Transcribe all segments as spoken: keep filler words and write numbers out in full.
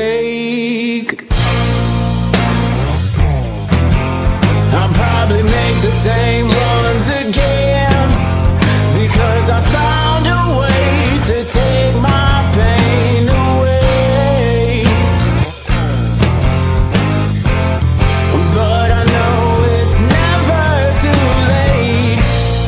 mistake. I'll probably make the same ones again, because I found a way to take my pain away. But I know it's never too late.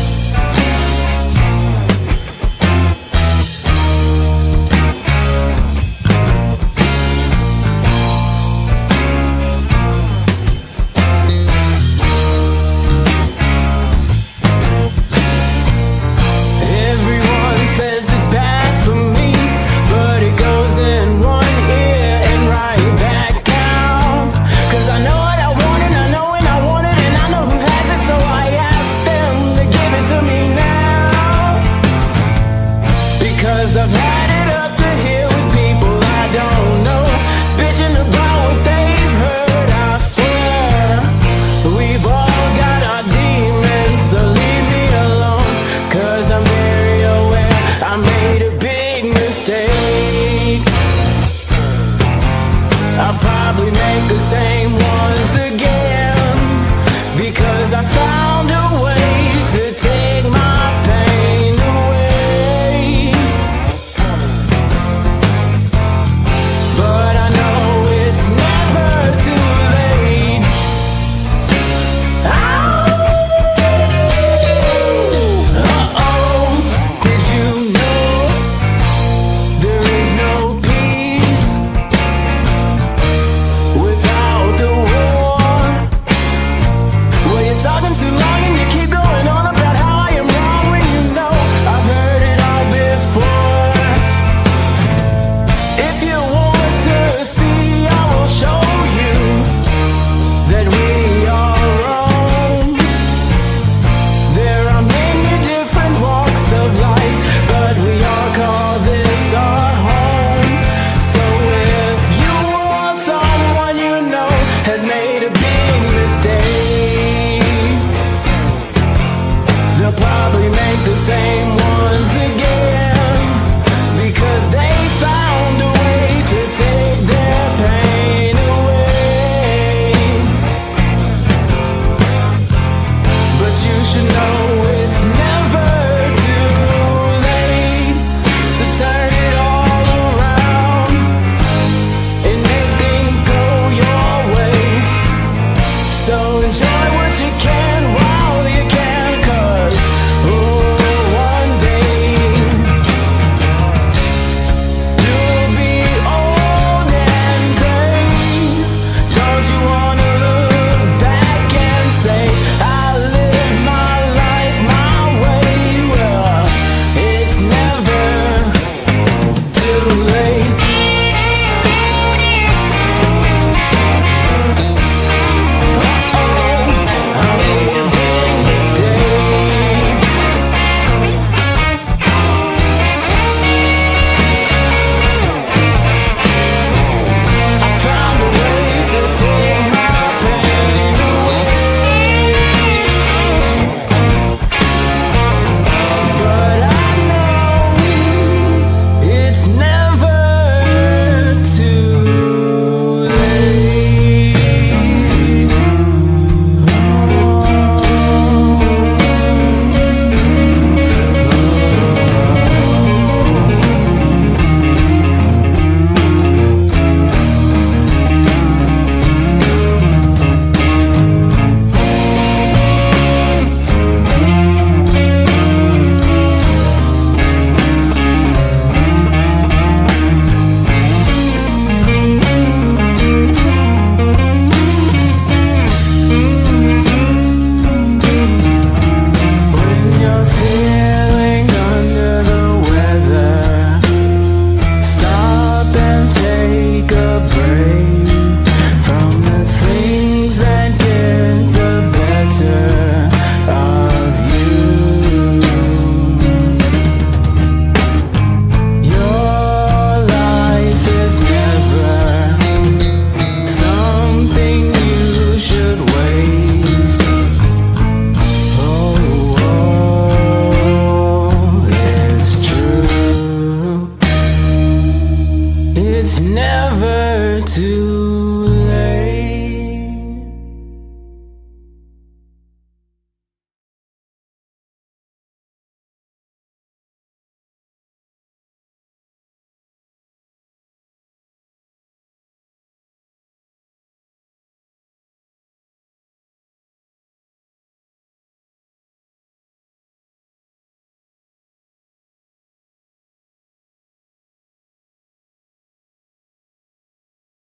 Everyone says it's bad for me, but it goes in one ear and right back out. Cause I know what I want and I know when I want it, and I know who has it, so I ask them to give it to me now. Because I've had it up to here with people I don't know, bitching about what they've heard. I swear we've all got our demons, so leave me alone. Cause I'm very aware I made a big mistake. I'll probably make the same ones again, because I found a way to take my pain away. But I know it's never too late. Uh-oh, did you know there is no peace without the too.